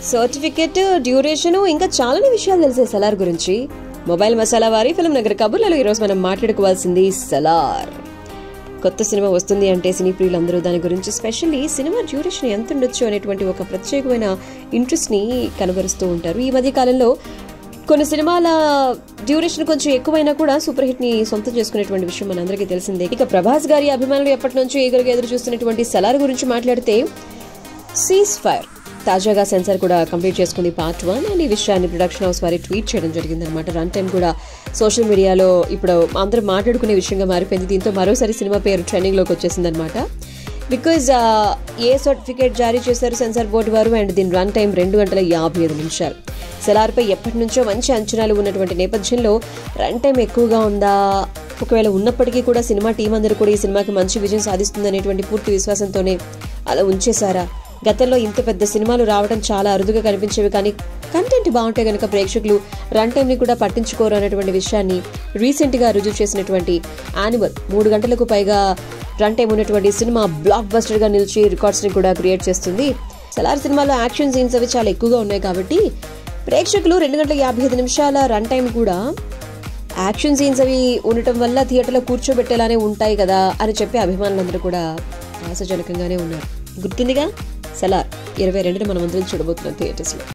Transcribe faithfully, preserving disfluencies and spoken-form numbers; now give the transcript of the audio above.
Certificate, duration, ఇంకా చాలానే విషయాలు తెలిసే సలార్ గురించి మొబైల్ మసాలా వారి ఫిల్మ్ నగర్ కబుర్లలో ఈరోజు మనం మాట్లాడుకోవాల్సింది సలార్. కొత్త సినిమా వస్తుంది అంటే సినీ ప్రియులందరూ దాని గురించి స్పెషల్లీ సినిమా డ్యూరేషన్ ఎంత ఉండొచ్చు అనేటువంటి ఒక ప్రత్యేకమైన ఇంట్రెస్ట్ని కనబరుస్తూ ఉంటారు. ఈ మధ్య కాలంలో కొన్ని సినిమాల డ్యూరేషన్ కొంచెం ఎక్కువైనా కూడా సూపర్ హిట్ ని సొంతం చేసుకునేటువంటి విషయం మనందరికీ తెలిసిందే. ఇక ప్రభాస్ గారి అభిమానులు ఎప్పటి నుంచో ఎగురుగా ఎదురు చూస్తున్నటువంటి సలార్ గురించి మాట్లాడితే సీజ్ ఫైర్ తాజాగా సెన్సార్ కూడా కంప్లీట్ చేసుకుంది పార్ట్ వన్. అండ్ ఈ విషయాన్ని ప్రొడక్షన్ హౌస్ వారి ట్వీట్ చేయడం జరిగింది అనమాట. రన్ టైం కూడా సోషల్ మీడియాలో ఇప్పుడు అందరూ మాట్లాడుకునే విషయంగా మారిపోయింది. దీంతో మరోసారి సినిమా పేరు ట్రెండింగ్ లోకి వచ్చేసింది అనమాట. బికాజ్ ఏ సర్టిఫికేట్ జారీ చేశారు సెన్సార్ బోర్డు వారు. అండ్ దీని రన్ టైం రెండు గంటల యాభై ఐదు నిమిషాలు. సలార్పై ఎప్పటి నుంచో మంచి అంచనాలు ఉన్నటువంటి నేపథ్యంలో రన్ టైం ఎక్కువగా ఉందా, ఒకవేళ ఉన్నప్పటికీ కూడా సినిమా టీం అందరూ కూడా ఈ సినిమాకి మంచి విజయం సాధిస్తుంది అనేటువంటి పూర్తి విశ్వాసంతోనే అలా ఉంచేశారా? గతంలో ఇంత పెద్ద సినిమాలు రావడం చాలా అరుదుగా కనిపించేవి, కానీ కంటెంట్ బాగుంటే కనుక ప్రేక్షకులు రన్ టైం ని కూడా పట్టించుకోరు అనేటువంటి విషయాన్ని రీసెంట్ గా రుజువు చేసినటువంటి యానిమల్ మూడు గంటలకు పైగా రన్ టైం ఉన్నటువంటి సినిమా బ్లాక్ బస్టర్ గా నిలిచి రికార్డ్స్ ని కూడా క్రియేట్ చేస్తుంది. సలార్ సినిమాలో యాక్షన్ సీన్స్ అవి చాలా ఎక్కువగా ఉన్నాయి కాబట్టి ప్రేక్షకులు రెండు గంటల యాభై ఐదు నిమిషాల రన్ టైం కూడా యాక్షన్ సీన్స్ అవి ఉండటం వల్ల థియేటర్లో కూర్చోబెట్టేలానే ఉంటాయి కదా అని చెప్పి అభిమానులందరూ కూడా ఆశాజనకంగానే ఉన్నారు. గుర్తుందిగా సలార్ ఇరవై రెండున మనం అందరం చూడబోతున్నాం థియేటర్స్ లో.